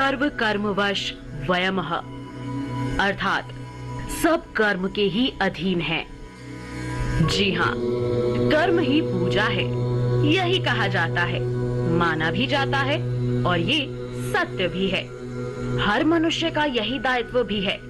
सर्व कर्मवश वयमः, अर्थात सब कर्म के ही अधीन हैं। जी हाँ, कर्म ही पूजा है, यही कहा जाता है, माना भी जाता है और ये सत्य भी है। हर मनुष्य का यही दायित्व भी है।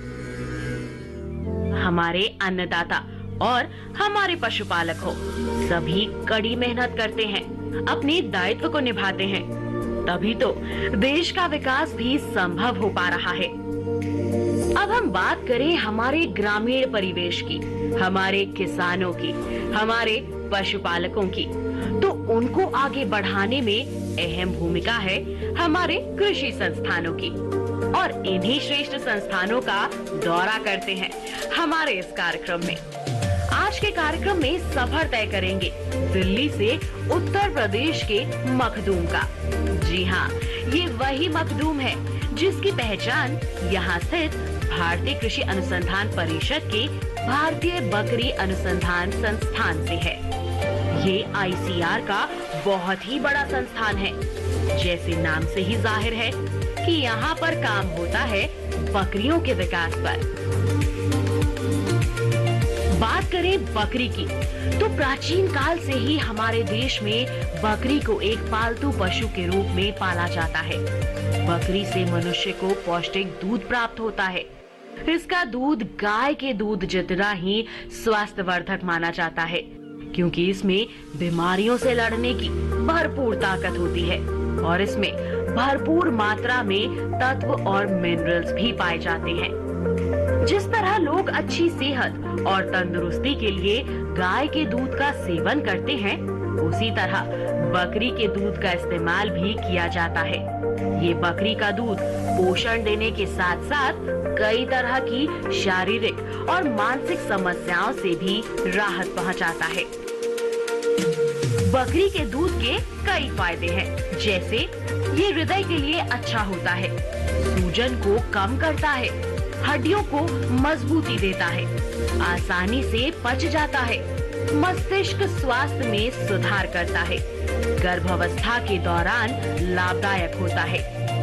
हमारे अन्नदाता और हमारे पशुपालक हो, सभी कड़ी मेहनत करते हैं, अपने दायित्व को निभाते हैं, तभी तो देश का विकास भी संभव हो पा रहा है। अब हम बात करें हमारे ग्रामीण परिवेश की, हमारे किसानों की, हमारे पशुपालकों की, तो उनको आगे बढ़ाने में अहम भूमिका है हमारे कृषि संस्थानों की। और इन्हीं श्रेष्ठ संस्थानों का दौरा करते हैं हमारे इस कार्यक्रम में। आज के कार्यक्रम में सफर तय करेंगे दिल्ली से उत्तर प्रदेश के मखदूम का। जी हाँ, ये वही मखदूम है जिसकी पहचान यहाँ स्थित भारतीय कृषि अनुसंधान परिषद के भारतीय बकरी अनुसंधान संस्थान से है। ये ICR का बहुत ही बड़ा संस्थान है। जैसे नाम से ही जाहिर है कि यहाँ पर काम होता है बकरियों के विकास पर। बात करें बकरी की, तो प्राचीन काल से ही हमारे देश में बकरी को एक पालतू पशु के रूप में पाला जाता है। बकरी से मनुष्य को पौष्टिक दूध प्राप्त होता है। इसका दूध गाय के दूध जितना ही स्वास्थ्यवर्धक माना जाता है, क्योंकि इसमें बीमारियों से लड़ने की भरपूर ताकत होती है और इसमें भरपूर मात्रा में तत्व और मिनरल्स भी पाए जाते हैं। जिस तरह लोग अच्छी सेहत और तंदुरुस्ती के लिए गाय के दूध का सेवन करते हैं, उसी तरह बकरी के दूध का इस्तेमाल भी किया जाता है। ये बकरी का दूध पोषण देने के साथ साथ कई तरह की शारीरिक और मानसिक समस्याओं से भी राहत पहुंचाता है। बकरी के दूध के कई फायदे हैं, जैसे ये हृदय के लिए अच्छा होता है, सूजन को कम करता है, हड्डियों को मजबूती देता है, आसानी से पच जाता है, मस्तिष्क स्वास्थ्य में सुधार करता है, गर्भावस्था के दौरान लाभदायक होता है।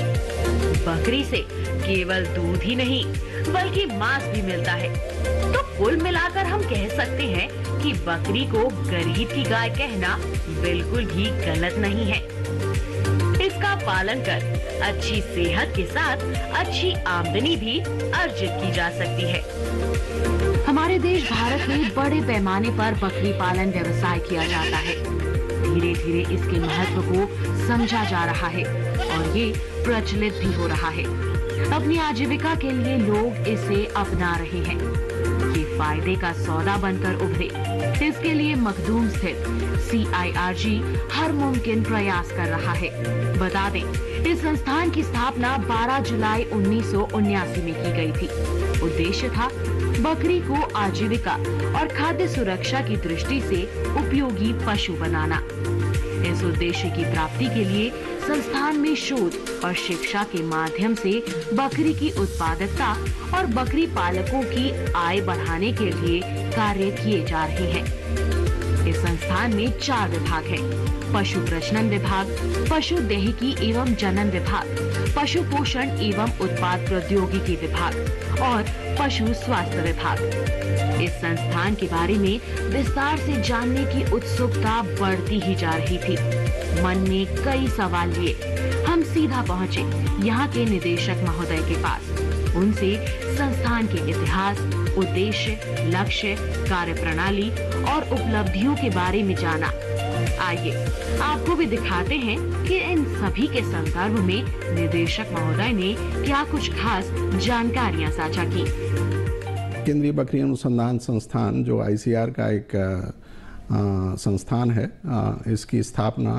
बकरी से केवल दूध ही नहीं बल्कि मांस भी मिलता है। तो कुल मिलाकर हम कह सकते हैं कि बकरी को गरीब की गाय कहना बिल्कुल भी गलत नहीं है। इसका पालन कर अच्छी सेहत के साथ अच्छी आमदनी भी अर्जित की जा सकती है। हमारे देश भारत में बड़े पैमाने पर बकरी पालन व्यवसाय किया जाता है। धीरे धीरे इसके महत्व को समझा जा रहा है और ये प्रचलित भी हो रहा है। अपनी आजीविका के लिए लोग इसे अपना रहे हैं। ये फायदे का सौदा बनकर उभरे, इसके लिए मखदूम स्थित CIRG हर मुमकिन प्रयास कर रहा है। बता दें, इस संस्थान की स्थापना 12 जुलाई 1979 में की गई थी। उद्देश्य था बकरी को आजीविका और खाद्य सुरक्षा की दृष्टि से उपयोगी पशु बनाना। इस उद्देश्य की प्राप्ति के लिए संस्थान में शोध और शिक्षा के माध्यम से बकरी की उत्पादकता और बकरी पालकों की आय बढ़ाने के लिए कार्य किए जा रहे हैं। इस संस्थान में 4 विभाग हैं: पशु प्रजनन विभाग, पशु देहिकी एवं जनन विभाग, पशु पोषण एवं उत्पाद प्रौद्योगिकी विभाग और पशु स्वास्थ्य विभाग। इस संस्थान के बारे में विस्तार से जानने की उत्सुकता बढ़ती ही जा रही थी। मन में कई सवाल लिए हम सीधा पहुँचे यहाँ के निदेशक महोदय के पास। उनसे संस्थान के इतिहास, उद्देश्य, लक्ष्य, कार्यप्रणाली और उपलब्धियों के बारे में जाना। आइए आपको भी दिखाते हैं कि इन सभी के संदर्भ में निदेशक महोदय ने क्या कुछ खास जानकारियां साझा की। केंद्रीय बकरी अनुसंधान संस्थान जो ICR का एक संस्थान है, इसकी स्थापना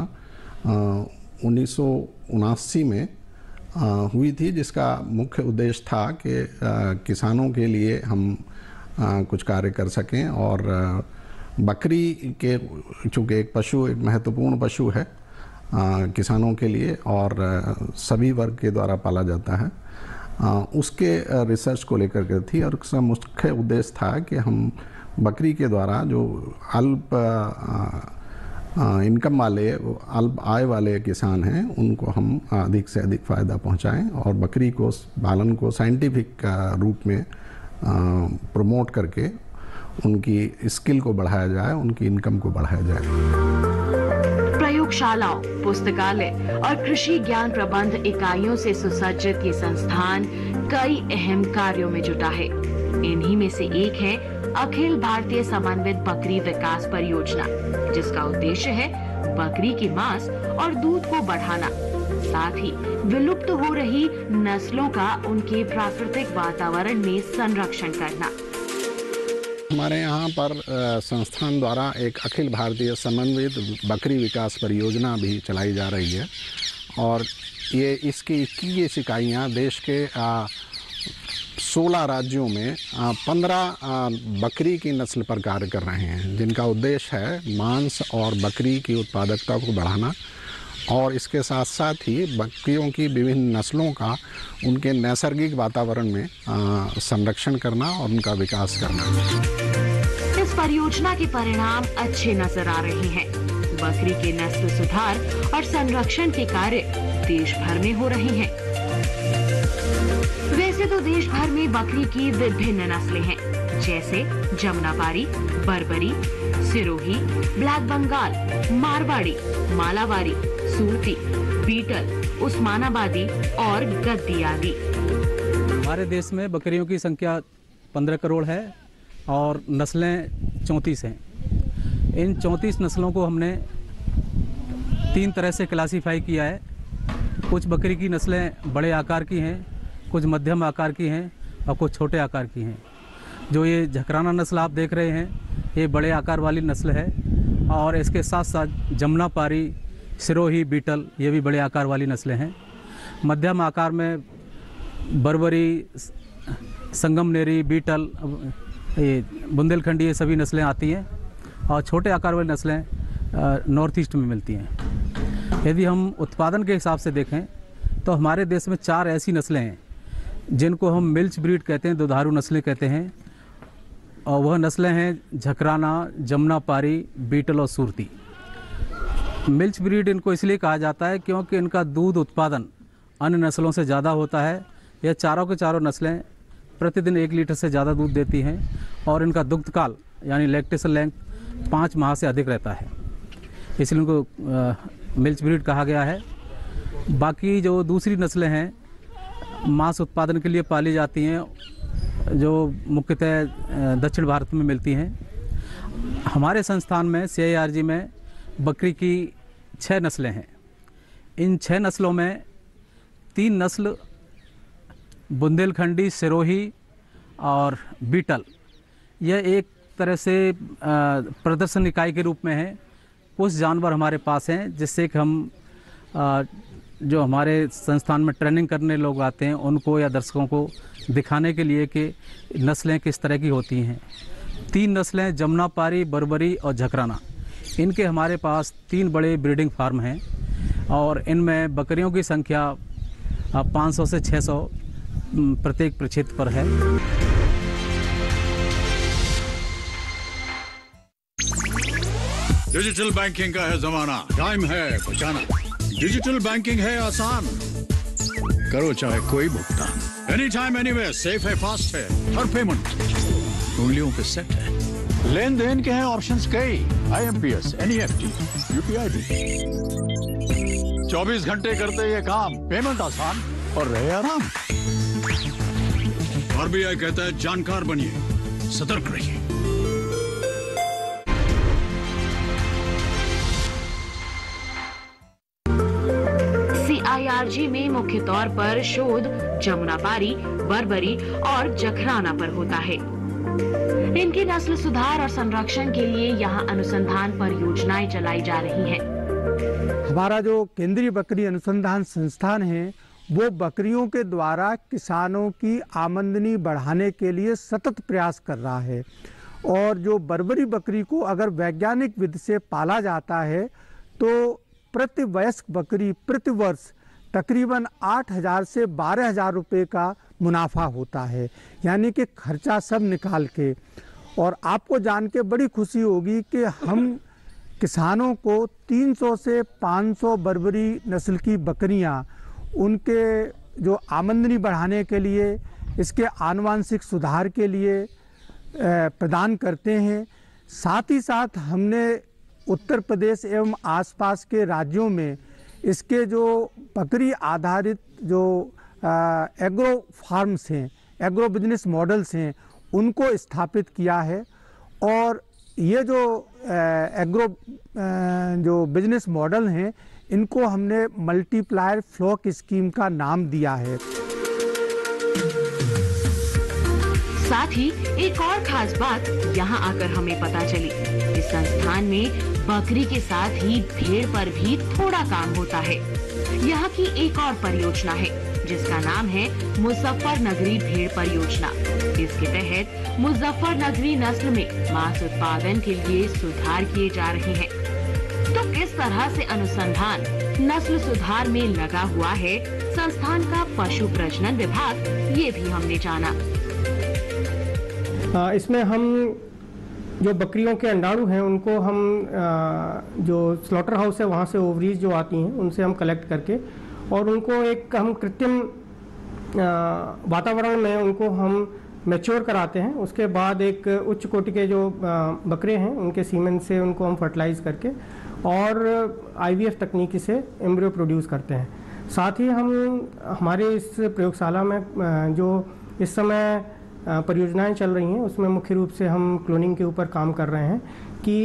1979 में हुई थी, जिसका मुख्य उद्देश्य था कि किसानों के लिए हम कुछ कार्य कर सकें। और बकरी के चूँकि एक पशु एक महत्वपूर्ण पशु है किसानों के लिए और सभी वर्ग के द्वारा पाला जाता है, उसके रिसर्च को लेकर के थी। और उसका मुख्य उद्देश्य था कि हम बकरी के द्वारा जो अल्प इनकम वाले अल्प आय वाले किसान हैं उनको हम अधिक से अधिक फ़ायदा पहुंचाएं और बकरी को पालन को साइंटिफिक रूप में प्रमोट करके उनकी स्किल को बढ़ाया जाए, उनकी इनकम को बढ़ाया जाए। प्रयोगशालाओं, पुस्तकालय और कृषि ज्ञान प्रबंध इकाइयों से सुसज्जित ये संस्थान कई अहम कार्यों में जुटा है। इन्हीं में से एक है अखिल भारतीय समन्वित बकरी विकास परियोजना, जिसका उद्देश्य है बकरी के मांस और दूध को बढ़ाना, साथ ही विलुप्त हो रही नस्लों का उनके प्राकृतिक वातावरण में संरक्षण करना। हमारे यहाँ पर संस्थान द्वारा एक अखिल भारतीय समन्वित बकरी विकास परियोजना भी चलाई जा रही है और ये इसकी 21 इकाइयाँ देश के 16 राज्यों में 15 बकरी की नस्ल पर कार्य कर रहे हैं, जिनका उद्देश्य है मांस और बकरी की उत्पादकता को बढ़ाना और इसके साथ साथ ही बकरियों की विभिन्न नस्लों का उनके नैसर्गिक वातावरण में संरक्षण करना और उनका विकास करना। इस परियोजना के परिणाम अच्छे नजर आ रहे हैं। बकरी के नस्ल सुधार और संरक्षण के कार्य देश भर में हो रहे हैं। वैसे तो देश भर में बकरी की विभिन्न नस्लें हैं, जैसे जमुनापारी, बर्बरी, सिरोही, ब्लैक बंगाल, मारवाड़ी, मालाबारी, सूरती, बीटल, उस्मानाबादी और गद्दी आदि। हमारे देश में बकरियों की संख्या 15 करोड़ है और नस्लें 34 हैं। इन 34 नस्लों को हमने 3 तरह से क्लासीफाई किया है। कुछ बकरी की नस्लें बड़े आकार की हैं, कुछ मध्यम आकार की हैं और कुछ छोटे आकार की हैं। जो ये झकराना नस्ल आप देख रहे हैं, ये बड़े आकार वाली नस्ल है और इसके साथ साथ जमुनापारी, सिरोही, बीटल, ये भी बड़े आकार वाली नस्लें हैं। मध्यम आकार में बर्बरी, संगमनेरी, बीटल, ये बुंदेलखंडी, ये सभी नस्लें आती हैं और छोटे आकार वाली नस्लें नॉर्थ ईस्ट में मिलती हैं। यदि हम उत्पादन के हिसाब से देखें तो हमारे देश में 4 ऐसी नस्लें हैं जिनको हम मिल्च ब्रीड कहते हैं, दुधारू नस्लें कहते हैं, और वह नस्लें हैं झकराना, जमुनापारी, बीटल और सूरती। मिल्च ब्रीड इनको इसलिए कहा जाता है क्योंकि इनका दूध उत्पादन अन्य नस्लों से ज़्यादा होता है। यह चारों के चारों नस्लें प्रतिदिन 1 लीटर से ज़्यादा दूध देती हैं और इनका दुग्ध काल यानी लैक्टेशन लेंथ 5 माह से अधिक रहता है, इसलिए इनको मिल्च ब्रीड कहा गया है। बाकी जो दूसरी नस्लें हैं मांस उत्पादन के लिए पाली जाती हैं, जो मुख्यतः दक्षिण भारत में मिलती हैं। हमारे संस्थान में CIRG में बकरी की 6 नस्लें हैं। इन 6 नस्लों में 3 नस्ल बुंदेलखंडी, सिरोही और बीटल, यह एक तरह से प्रदर्शन इकाई के रूप में है। कुछ जानवर हमारे पास हैं जिससे कि हम जो हमारे संस्थान में ट्रेनिंग करने लोग आते हैं उनको या दर्शकों को दिखाने के लिए कि नस्लें किस तरह की होती हैं। 3 नस्लें जमुनापारी, बर्बरी और झकराना, इनके हमारे पास 3 बड़े ब्रीडिंग फार्म हैं और इनमें बकरियों की संख्या 500 से 600 प्रत्येक प्रक्षेत्र पर है। डिजिटल बैंकिंग का है जमाना, टाइम है बचाना। डिजिटल बैंकिंग है आसान, करो चाहे कोई भुगतान, एनी टाइम एनीवेयर, सेफ है, फास्ट है, हर पेमेंट उंगलियों पे सेट है। लेन देन के हैं ऑप्शंस कई, IMPS, NEFT, UPI भी। 24 घंटे करते ये काम, पेमेंट आसान और रहे आराम। RBI कहता है जानकार बनिए, सतर्क रहिए। CIRG में मुख्य तौर पर शोध जमुनापारी, बर्बरी और झकराना पर होता है। इनकी नस्ल सुधार और संरक्षण के लिए यहाँ अनुसंधान परियोजनाएं चलाई जा रही हैं। हमारा जो केंद्रीय बकरी अनुसंधान संस्थान है वो बकरियों के द्वारा किसानों की आमदनी बढ़ाने के लिए सतत प्रयास कर रहा है और जो बर्बरी बकरी को अगर वैज्ञानिक विधि से पाला जाता है तो प्रति वयस्क बकरी प्रति वर्ष तकरीबन 8,000 से 12,000 रुपये का मुनाफा होता है, यानी कि खर्चा सब निकाल के। और आपको जान के बड़ी खुशी होगी कि हम किसानों को 300 से 500 बर्बरी नस्ल की बकरियां उनके जो आमदनी बढ़ाने के लिए, इसके आनुवांशिक सुधार के लिए प्रदान करते हैं। साथ ही साथ हमने उत्तर प्रदेश एवं आसपास के राज्यों में इसके जो बकरी आधारित जो एग्रो फार्म्स हैं, एग्रो बिजनेस मॉडल्स हैं, उनको स्थापित किया है। और ये जो एग्रो जो बिजनेस मॉडल हैं, इनको हमने मल्टीप्लायर फ्लॉक स्कीम का नाम दिया है। साथ ही एक और खास बात यहाँ आकर हमें पता चली, इस संस्थान में बकरी के साथ ही भेड़ पर भी थोड़ा काम होता है। यहाँ की एक और परियोजना है जिसका नाम है मुजफ्फरनगरी भेड़ परियोजना। इसके तहत मुजफ्फरनगरी नस्ल में मांस उत्पादन के लिए सुधार किए जा रहे हैं। तो किस तरह से अनुसंधान नस्ल सुधार में लगा हुआ है संस्थान का पशु प्रजनन विभाग, ये भी हमने जाना। इसमें हम जो बकरियों के अंडाणु हैं उनको हम जो स्लॉटर हाउस है वहाँ से ओवरीज जो आती हैं उनसे हम कलेक्ट करके और उनको एक हम कृत्रिम वातावरण में उनको हम मैच्योर कराते हैं। उसके बाद एक उच्च कोटि के जो बकरे हैं उनके सीमेन से उनको हम फर्टिलाइज करके और IVF तकनीकी से एम्ब्रियो प्रोड्यूस करते हैं। साथ ही हम हमारे इस प्रयोगशाला में जो इस समय परियोजनाएं चल रही हैं उसमें मुख्य रूप से हम क्लोनिंग के ऊपर काम कर रहे हैं कि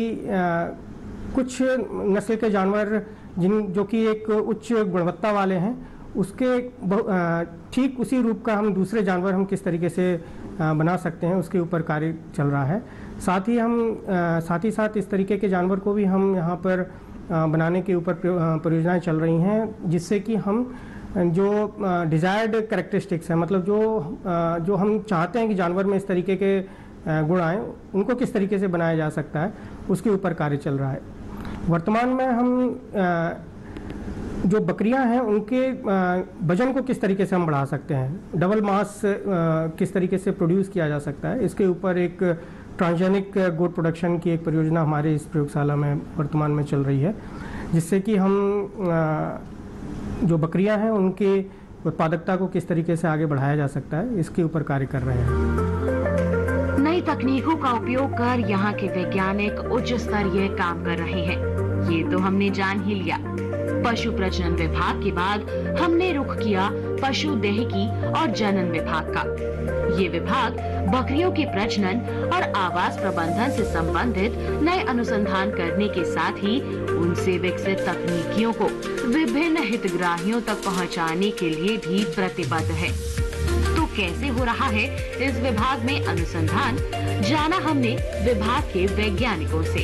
कुछ नस्ल के जानवर जो कि एक उच्च गुणवत्ता वाले हैं उसके ठीक उसी रूप का हम दूसरे जानवर हम किस तरीके से बना सकते हैं, उसके ऊपर कार्य चल रहा है। साथ ही साथ इस तरीके के जानवर को भी हम यहाँ पर बनाने के ऊपर परियोजनाएं चल रही हैं, जिससे कि हम जो डिज़ायर्ड कैरेक्टरिस्टिक्स हैं, मतलब जो हम चाहते हैं कि जानवर में इस तरीके के गुण आएँ, उनको किस तरीके से बनाया जा सकता है, उसके ऊपर कार्य चल रहा है। वर्तमान में हम जो बकरियां हैं उनके वजन को किस तरीके से हम बढ़ा सकते हैं, डबल मास किस तरीके से प्रोड्यूस किया जा सकता है, इसके ऊपर एक ट्रांसजेनिक गोट प्रोडक्शन की एक परियोजना हमारे इस प्रयोगशाला में वर्तमान में चल रही है, जिससे कि हम जो बकरियां हैं उनकी उत्पादकता को किस तरीके से आगे बढ़ाया जा सकता है, इसके ऊपर कार्य कर रहे हैं। नई तकनीकों का उपयोग कर यहाँ के वैज्ञानिक उच्च स्तरीय काम कर रहे हैं, ये तो हमने जान ही लिया। पशु प्रजनन विभाग के बाद हमने रुख किया पशु देहिकी और जनन विभाग का। ये विभाग बकरियों के प्रजनन और आवास प्रबंधन से संबंधित नए अनुसंधान करने के साथ ही उनसे विकसित तकनीकियों को विभिन्न हितग्राहियों तक पहुंचाने के लिए भी प्रतिबद्ध है। तो कैसे हो रहा है इस विभाग में अनुसंधान, जाना हमने विभाग के वैज्ञानिकों से।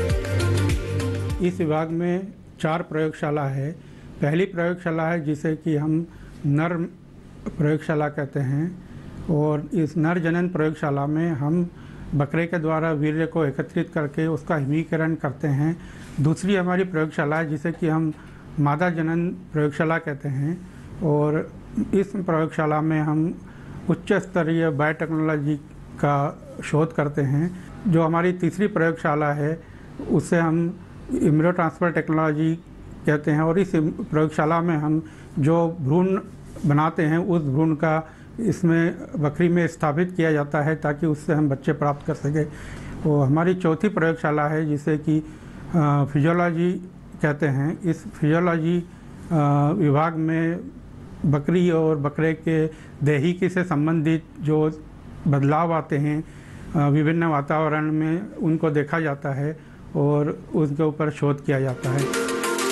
इस विभाग में 4 प्रयोगशाला है। पहली प्रयोगशाला है जिसे कि हम नर प्रयोगशाला कहते हैं, और इस नर जनन प्रयोगशाला में हम बकरे के द्वारा वीर्य को एकत्रित करके उसका हिमीकरण करते हैं। दूसरी हमारी प्रयोगशाला है जिसे कि हम मादा जनन प्रयोगशाला कहते हैं, और इस प्रयोगशाला में हम उच्च स्तरीय बायोटेक्नोलॉजी का शोध करते हैं। जो हमारी तीसरी प्रयोगशाला है उसे हम एम्ब्रियो ट्रांसफर टेक्नोलॉजी कहते हैं, और इस प्रयोगशाला में हम जो भ्रूण बनाते हैं उस भ्रूण का इसमें बकरी में स्थापित किया जाता है ताकि उससे हम बच्चे प्राप्त कर सकें। वो हमारी चौथी प्रयोगशाला है जिसे कि फिजियोलॉजी कहते हैं। इस फिजियोलॉजी विभाग में बकरी और बकरे के देहिकी से संबंधित जो बदलाव आते हैं विभिन्न वातावरण में, उनको देखा जाता है और उसके ऊपर शोध किया जाता है।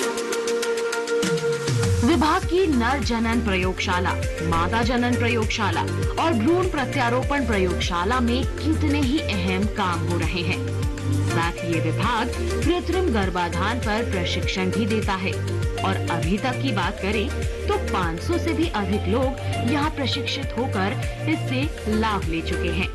विभाग की नर जनन प्रयोगशाला, मादा जनन प्रयोगशाला और भ्रूण प्रत्यारोपण प्रयोगशाला में कितने ही अहम काम हो रहे हैं। साथ ही ये विभाग कृत्रिम गर्भाधान पर प्रशिक्षण भी देता है, और अभी तक की बात करें तो 500 से भी अधिक लोग यहाँ प्रशिक्षित होकर इससे लाभ ले चुके हैं।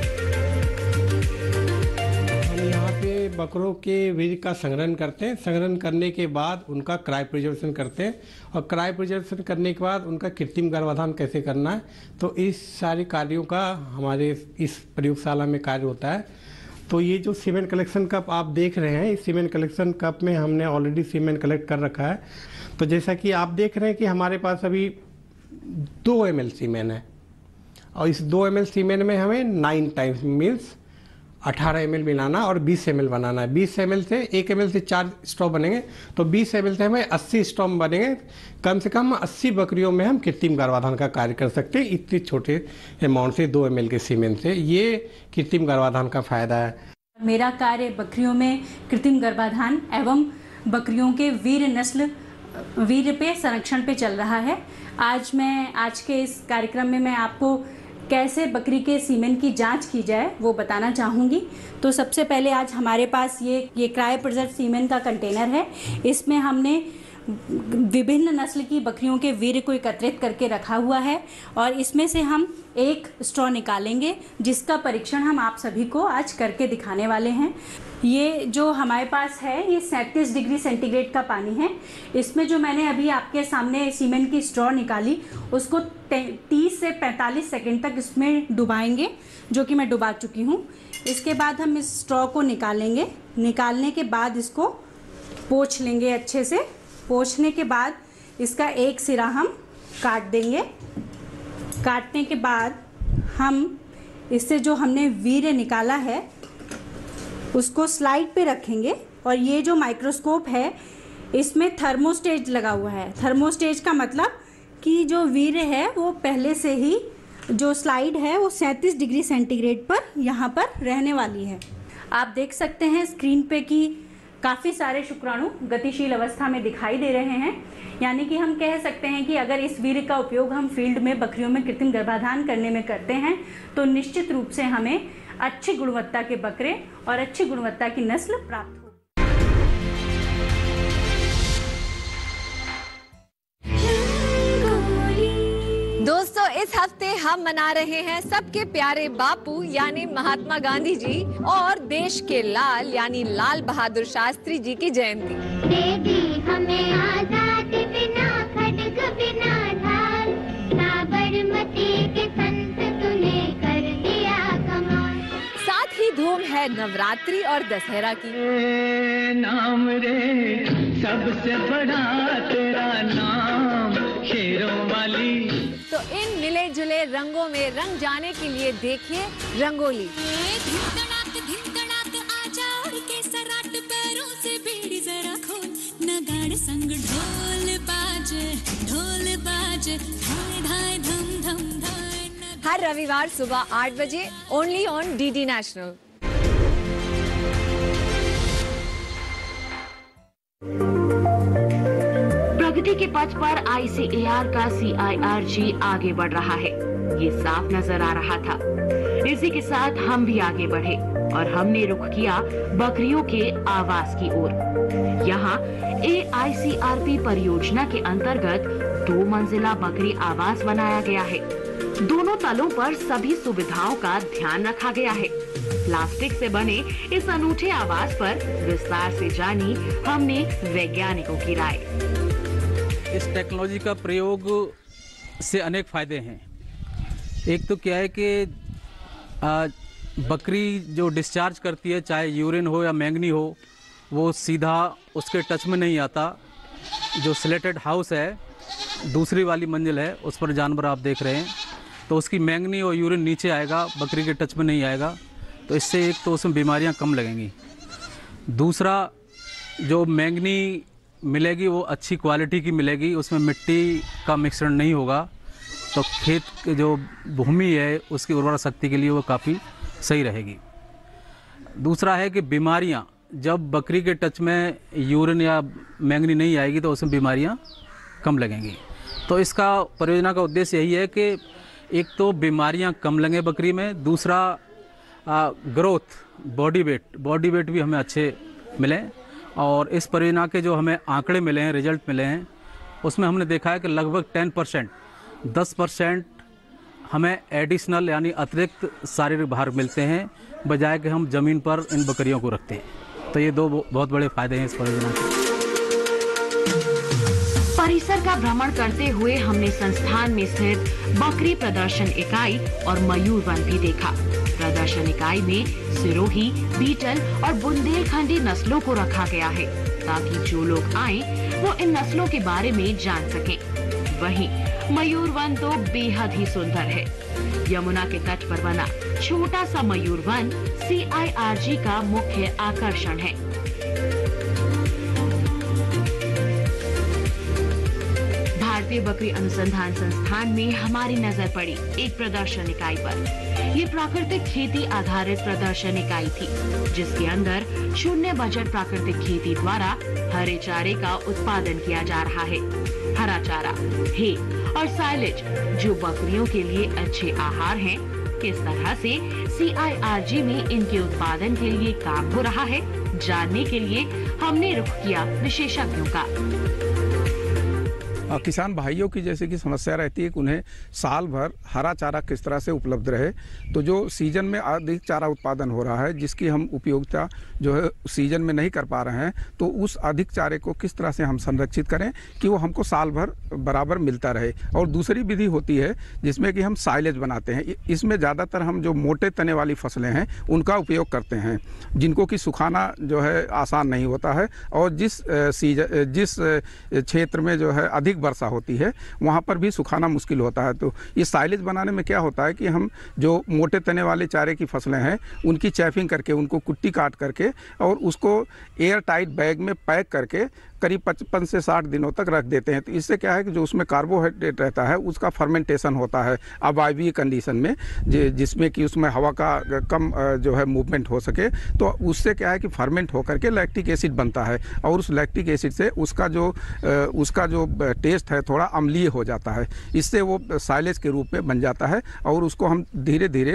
बकरों के वीर्य का संग्रहण करते हैं। संग्रहण करने के बाद उनका क्रायो प्रिजर्वेशन करते हैं, और क्रायो प्रिजर्वेशन करने के बाद उनका कृत्रिम गर्भाधान कैसे करना है, तो इस सारे कार्यों का हमारे इस प्रयोगशाला में कार्य होता है। तो ये जो सीमेंट कलेक्शन कप आप देख रहे हैं, इस सीमेंट कलेक्शन कप में हमने ऑलरेडी सीमेंट कलेक्ट कर रखा है। तो जैसा कि आप देख रहे हैं कि हमारे पास अभी 2 ml सीमेंट है और इस 2 ml सीमेंट में हमें 9 टाइम्स मीन्स 18 ml मिलाना और 20 ml बनाना है। 20 ml से 1 ml से 4 स्ट्रॉ बनेंगे, तो 20 ml से हमें 80 स्ट्रॉ बनेंगे। कम से कम 80 बकरियों में हम कृत्रिम गर्भाधान का कार्य कर सकते हैं इतने छोटे अमाउंट से, 2 ml के सीमेंट से। ये कृत्रिम गर्भाधान का फायदा है। मेरा कार्य बकरियों में कृत्रिम गर्भाधान एवं बकरियों के वीर्य पे संरक्षण पे चल रहा है। आज के इस कार्यक्रम में मैं आपको कैसे बकरी के सीमेन की जांच की जाए वो बताना चाहूँगी। तो सबसे पहले आज हमारे पास ये क्रायो प्रिजर्व सीमेन का कंटेनर है। इसमें हमने विभिन्न नस्ल की बकरियों के वीर्य को एकत्रित करके रखा हुआ है और इसमें से हम एक स्ट्रॉ निकालेंगे जिसका परीक्षण हम आप सभी को आज करके दिखाने वाले हैं। ये जो हमारे पास है ये 37 डिग्री सेंटीग्रेड का पानी है। इसमें जो मैंने अभी आपके सामने सीमेंट की स्ट्रॉ निकाली उसको 30 से 45 सेकंड तक इसमें डुबाएंगे, जो कि मैं डुबा चुकी हूँ। इसके बाद हम इस स्ट्रॉ को निकालेंगे। निकालने के बाद इसको पोंछ लेंगे अच्छे से। पोंछने के बाद इसका एक सिरा हम काट देंगे। काटने के बाद हम इससे जो हमने वीर्य निकाला है उसको स्लाइड पे रखेंगे और ये जो माइक्रोस्कोप है इसमें थर्मोस्टेज लगा हुआ है। थर्मोस्टेज का मतलब कि जो वीर्य है वो पहले से ही जो स्लाइड है वो 37 डिग्री सेंटीग्रेड पर यहाँ पर रहने वाली है। आप देख सकते हैं स्क्रीन पे कि काफ़ी सारे शुक्राणु गतिशील अवस्था में दिखाई दे रहे हैं। यानी कि हम कह सकते हैं कि अगर इस वीर्य का उपयोग हम फील्ड में बकरियों में कृत्रिम गर्भाधान करने में करते हैं तो निश्चित रूप से हमें अच्छी गुणवत्ता के बकरे और अच्छी गुणवत्ता की नस्ल प्राप्त हो। दोस्तों, इस हफ्ते हम मना रहे हैं सबके प्यारे बापू यानी महात्मा गांधी जी और देश के लाल यानी लाल बहादुर शास्त्री जी की जयंती। देगी हमें आजादी बिना खड्ग बिना ढाल, साबरमती के संत तूने कर दिया कमाल। साथ ही धूम है नवरात्रि और दशहरा की। नाम रे सबसे बड़ा तेरा नाम शेरों वाली। तो इन मिले जुले रंगों में रंग जाने के लिए देखिए रंगोली। नगाड़े संग ढोल बाजे धाय धम धम धाय। हर रविवार सुबह 8 बजे ओनली ऑन डीडी नेशनल। प्रगति के पथ पर ICAR का CIRG आगे बढ़ रहा है, ये साफ नजर आ रहा था। इसी के साथ हम भी आगे बढ़े और हमने रुख किया बकरियों के आवास की ओर। यहाँ AICRP परियोजना के अंतर्गत 2 मंजिला बकरी आवास बनाया गया है। दोनों तलों पर सभी सुविधाओं का ध्यान रखा गया है। प्लास्टिक से बने इस अनूठे आवास पर विस्तार से जानी हमने वैज्ञानिकों की राय। इस टेक्नोलॉजी का प्रयोग से अनेक फायदे हैं। एक तो क्या है कि बकरी जो डिस्चार्ज करती है, चाहे यूरिन हो या मैंगनी हो, वो सीधा उसके टच में नहीं आता। जो स्लेटेड हाउस है, दूसरी वाली मंजिल है, उस पर जानवर आप देख रहे हैं, तो उसकी मैंगनी और यूरिन नीचे आएगा, बकरी के टच में नहीं आएगा। तो इससे एक तो उसमें बीमारियां कम लगेंगी। दूसरा, जो मैंगनी मिलेगी वो अच्छी क्वालिटी की मिलेगी, उसमें मिट्टी का मिश्रण नहीं होगा, तो खेत की जो भूमि है उसकी उर्वरा शक्ति के लिए वो काफ़ी सही रहेगी। दूसरा है कि बीमारियां, जब बकरी के टच में यूरिन या मैंगनी नहीं आएगी तो उसमें बीमारियां कम लगेंगी। तो इसका परियोजना का उद्देश्य यही है कि एक तो बीमारियां कम लगें बकरी में, दूसरा ग्रोथ, बॉडी वेट भी हमें अच्छे मिलें। और इस परियोजना के जो हमें आंकड़े मिले हैं, रिजल्ट मिले हैं, उसमें हमने देखा है कि लगभग 10% हमें एडिशनल यानी अतिरिक्त शारीरिक भार मिलते हैं, बजाय कि हम ज़मीन पर इन बकरियों को रखते हैं। तो ये 2 बहुत बड़े फायदे हैं इस परियोजना के। परिसर का भ्रमण करते हुए हमने संस्थान में स्थित बकरी प्रदर्शन इकाई और मयूर वन भी देखा। प्रदर्शन इकाई में सिरोही, बीटल और बुंदेलखंडी नस्लों को रखा गया है ताकि जो लोग आए वो इन नस्लों के बारे में जान सकें। वहीं मयूर वन तो बेहद ही सुंदर है। यमुना के तट पर बना छोटा सा मयूर वन CIRG का मुख्य आकर्षण है। भारतीय बकरी अनुसंधान संस्थान में हमारी नजर पड़ी एक प्रदर्शन इकाई पर। ये प्राकृतिक खेती आधारित प्रदर्शन इकाई थी, जिसके अंदर शून्य बजट प्राकृतिक खेती द्वारा हरे चारे का उत्पादन किया जा रहा है। हरा चारा, हे और साइलेज जो बकरियों के लिए अच्छे आहार हैं, किस तरह से CIRG में इनके उत्पादन के लिए काम हो रहा है, जानने के लिए हमने रुख किया विशेषज्ञों का। किसान भाइयों की जैसे कि समस्या रहती है कि उन्हें साल भर हरा चारा किस तरह से उपलब्ध रहे, तो जो सीजन में अधिक चारा उत्पादन हो रहा है जिसकी हम उपयोगिता जो है सीजन में नहीं कर पा रहे हैं, तो उस अधिक चारे को किस तरह से हम संरक्षित करें कि वो हमको साल भर बराबर मिलता रहे। और दूसरी विधि होती है जिसमें कि हम साइलेज बनाते हैं। इसमें ज़्यादातर हम जो मोटे तने वाली फसलें हैं उनका उपयोग करते हैं, जिनको कि सुखाना जो है आसान नहीं होता है, और जिस क्षेत्र में जो है अधिक वर्षा होती है वहाँ पर भी सुखाना मुश्किल होता है। तो ये साइलेज बनाने में क्या होता है कि हम जो मोटे तने वाले चारे की फसलें हैं उनकी चैफिंग करके, उनको कुट्टी काट करके और उसको एयर टाइट बैग में पैक करके करीब 55 से 60 दिनों तक रख देते हैं। तो इससे क्या है कि जो उसमें कार्बोहाइड्रेट रहता है उसका फर्मेंटेशन होता है अवायवीय कंडीशन में, जिसमें कि उसमें हवा का कम जो है मूवमेंट हो सके, तो उससे क्या है कि फर्मेंट होकर के लैक्टिक एसिड बनता है, और उस लैक्टिक एसिड से उसका जो टेस्ट है थोड़ा अम्लीय हो जाता है। इससे वो साइलेज के रूप में बन जाता है और उसको हम धीरे धीरे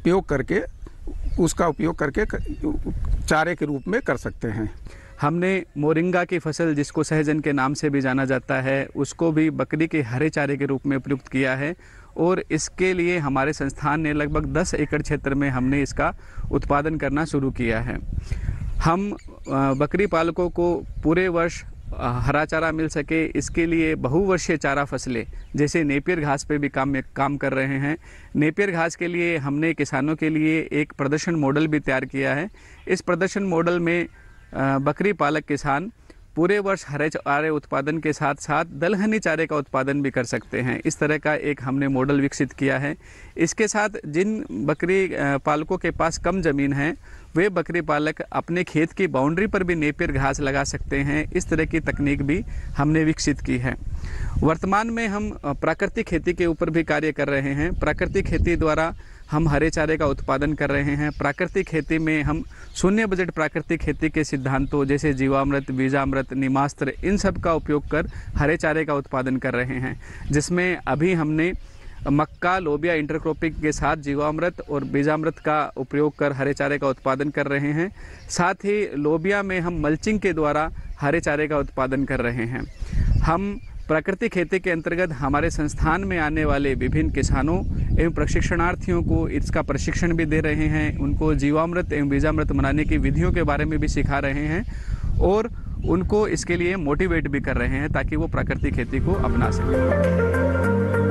उसका उपयोग करके चारे के रूप में कर सकते हैं। हमने मोरिंगा की फसल, जिसको सहजन के नाम से भी जाना जाता है, उसको भी बकरी के हरे चारे के रूप में प्रयुक्त किया है, और इसके लिए हमारे संस्थान ने लगभग 10 एकड़ क्षेत्र में हमने इसका उत्पादन करना शुरू किया है। हम बकरी पालकों को पूरे वर्ष हरा चारा मिल सके, इसके लिए बहुवर्षीय चारा फसलें जैसे नेपियर घास पे भी काम कर रहे हैं। नेपियर घास के लिए हमने किसानों के लिए एक प्रदर्शन मॉडल भी तैयार किया है। इस प्रदर्शन मॉडल में बकरी पालक किसान पूरे वर्ष हरे चारे उत्पादन के साथ साथ दलहनी चारे का उत्पादन भी कर सकते हैं। इस तरह का एक हमने मॉडल विकसित किया है। इसके साथ जिन बकरी पालकों के पास कम ज़मीन है वे बकरी पालक अपने खेत की बाउंड्री पर भी नेपियर घास लगा सकते हैं। इस तरह की तकनीक भी हमने विकसित की है। वर्तमान में हम प्राकृतिक खेती के ऊपर भी कार्य कर रहे हैं। प्राकृतिक खेती द्वारा हम हरे चारे का उत्पादन कर रहे हैं। प्राकृतिक खेती में हम शून्य बजट प्राकृतिक खेती के सिद्धांतों जैसे जीवामृत, बीजामृत, निमास्त्र, इन सब का उपयोग कर हरे चारे का उत्पादन कर रहे हैं, जिसमें अभी हमने मक्का, लोबिया इंटरक्रॉपिंग के साथ जीवामृत और बीजामृत का उपयोग कर हरे चारे का उत्पादन कर रहे हैं। साथ ही लोबिया में हम मल्चिंग के द्वारा हरे चारे का उत्पादन कर रहे हैं। हम प्राकृतिक खेती के अंतर्गत हमारे संस्थान में आने वाले विभिन्न किसानों एवं प्रशिक्षणार्थियों को इसका प्रशिक्षण भी दे रहे हैं। उनको जीवामृत एवं बीजामृत बनाने की विधियों के बारे में भी सिखा रहे हैं और उनको इसके लिए मोटिवेट भी कर रहे हैं ताकि वो प्राकृतिक खेती को अपना सकें।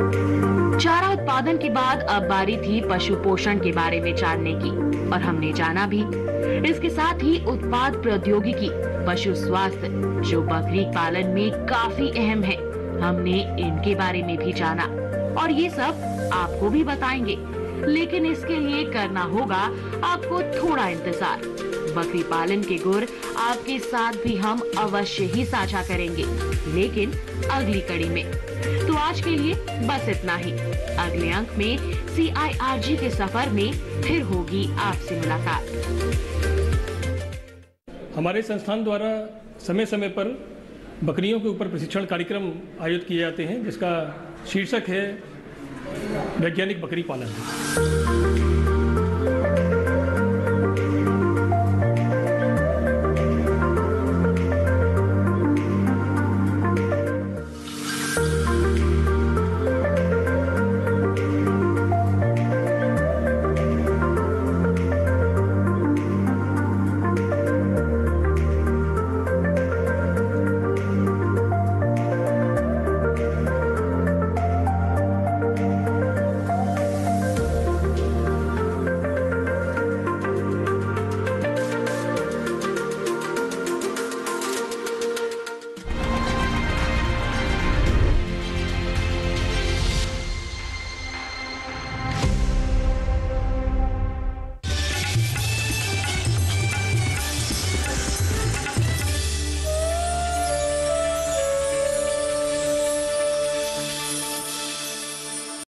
चारा उत्पादन के बाद अब बारी थी पशु पोषण के बारे में जानने की, और हमने जाना भी। इसके साथ ही उत्पाद प्रौद्योगिकी, पशु स्वास्थ्य जो बकरी पालन में काफी अहम है, हमने इनके बारे में भी जाना, और ये सब आपको भी बताएंगे। लेकिन इसके लिए करना होगा आपको थोड़ा इंतजार। बकरी पालन के गुर आपके साथ भी हम अवश्य ही साझा करेंगे, लेकिन अगली कड़ी में। तो आज के लिए बस इतना ही। अगले अंक में CIRG के सफर में फिर होगी आपसे मुलाकात। हमारे संस्थान द्वारा समय समय पर बकरियों के ऊपर प्रशिक्षण कार्यक्रम आयोजित किए जाते हैं, जिसका शीर्षक है वैज्ञानिक बकरी पालन।